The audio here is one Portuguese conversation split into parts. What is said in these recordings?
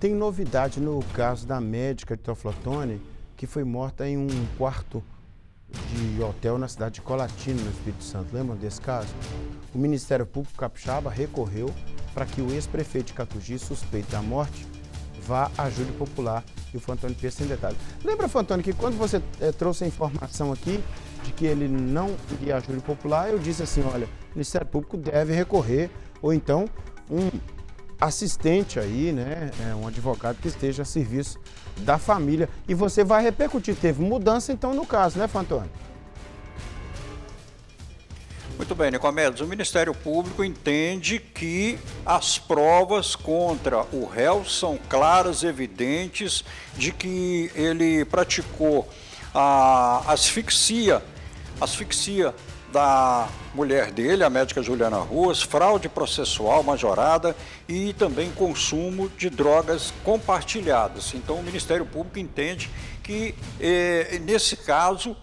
Tem novidade no caso da médica de Teoflotone, que foi morta em um quarto de hotel na cidade de Colatina, no Espírito Santo. Lembram desse caso? O Ministério Público Capixaba recorreu para que o ex-prefeito de Catugi, suspeito da morte, vá à júri popular. E o Fantoni Pires tem detalhes. Lembra, Fantoni, que quando você trouxe a informação aqui de que ele não iria à júri popular, eu disse assim, olha, o Ministério Público deve recorrer, ou então um assistente aí, né, um advogado que esteja a serviço da família. E você vai repercutir, teve mudança então no caso, né, Fantoni? Muito bem, Nicomedes, o Ministério Público entende que as provas contra o réu são claras, evidentes, de que ele praticou a asfixia da mulher dele, a médica Juliana Ruas, fraude processual majorada e também consumo de drogas compartilhadas. Então, o Ministério Público entende que, nesse caso,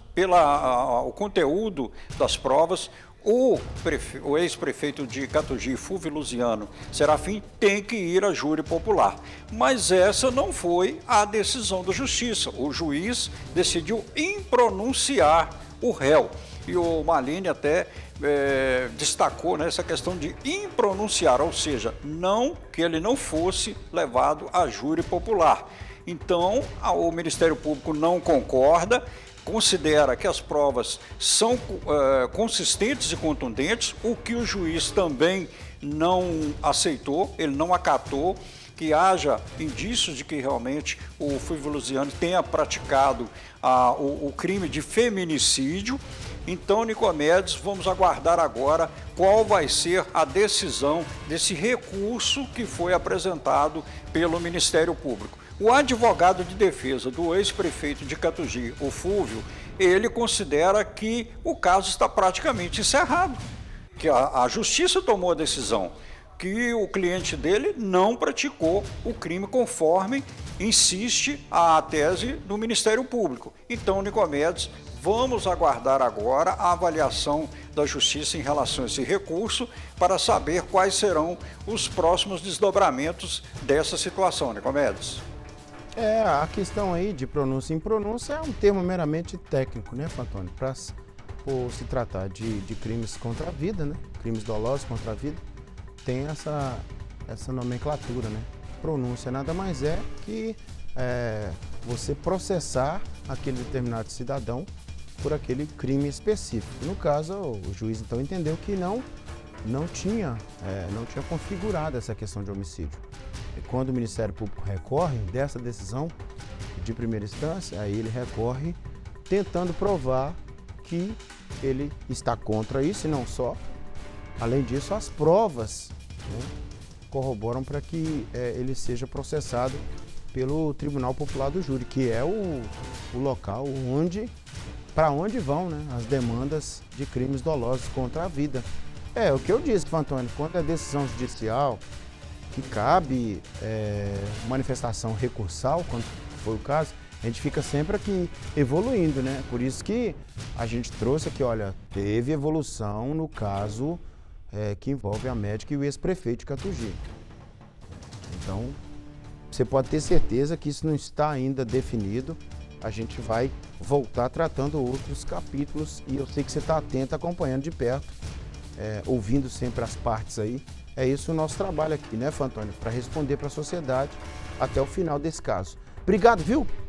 o conteúdo das provas, o ex-prefeito de Catugi, Fúvio Luziano Serafim, tem que ir à júri popular. Mas essa não foi a decisão da Justiça. O juiz decidiu impronunciar o réu. E o Malini até destacou essa questão de impronunciar, ou seja, que ele não fosse levado à júri popular. Então, o Ministério Público não concorda, considera que as provas são consistentes e contundentes, o que o juiz também não aceitou, ele não acatou, que haja indícios de que realmente o Fúvio Luziano tenha praticado o crime de feminicídio. Então, Nicomedes, vamos aguardar agora qual vai ser a decisão desse recurso que foi apresentado pelo Ministério Público. O advogado de defesa do ex-prefeito de Catugi, o Fúvio, ele considera que o caso está praticamente encerrado, que a Justiça tomou a decisão, que o cliente dele não praticou o crime conforme insiste a tese do Ministério Público. Então, Nicomedes, vamos aguardar agora a avaliação da Justiça em relação a esse recurso para saber quais serão os próximos desdobramentos dessa situação, Nicomedes. A questão aí de pronúncia e impronúncia é um termo meramente técnico, né, Fantoni? Por se tratar de crimes contra a vida, né? Crimes dolosos contra a vida, tem essa nomenclatura, né? Pronúncia nada mais é que você processar aquele determinado cidadão por aquele crime específico. No caso, o juiz então entendeu que não tinha configurado essa questão de homicídio. E quando o Ministério Público recorre dessa decisão de primeira instância, aí ele recorre tentando provar que ele está contra isso e não só. Além disso, as provas, né, corroboram para que ele seja processado pelo Tribunal Popular do Júri, que é o local para onde vão, né, as demandas de crimes dolosos contra a vida. É o que eu disse, Fantoni, quando é decisão judicial, que cabe manifestação recursal, quando foi o caso, a gente fica sempre aqui evoluindo, né? Por isso que a gente trouxe aqui, olha, teve evolução no caso que envolve a médica e o ex-prefeito de Catugi. Então, você pode ter certeza que isso não está ainda definido. A gente vai voltar tratando outros capítulos e eu sei que você está atento, acompanhando de perto, ouvindo sempre as partes aí. É isso o nosso trabalho aqui, né, Fantoni? Para responder para a sociedade até o final desse caso. Obrigado, viu?